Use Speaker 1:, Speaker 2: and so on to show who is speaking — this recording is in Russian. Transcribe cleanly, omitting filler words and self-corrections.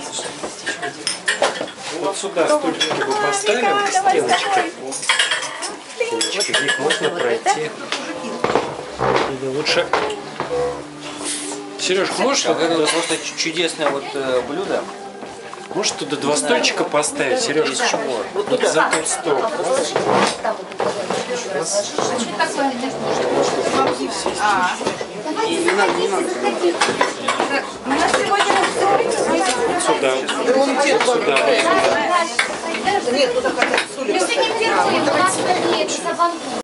Speaker 1: Вот сюда стульчики мы поставим, стеночки. Стеночки, в них можно пройти. Или лучше... Сереж, можешь вот
Speaker 2: это просто чудесное вот блюдо.
Speaker 1: Можешь туда два стульчика поставить, Сереж?
Speaker 2: Из чего?
Speaker 1: Вот за тот стол.
Speaker 2: Не надо.
Speaker 3: У нас сегодня
Speaker 1: Вот сюда. Вот сюда.
Speaker 3: нет, туда хотят стулья поставить.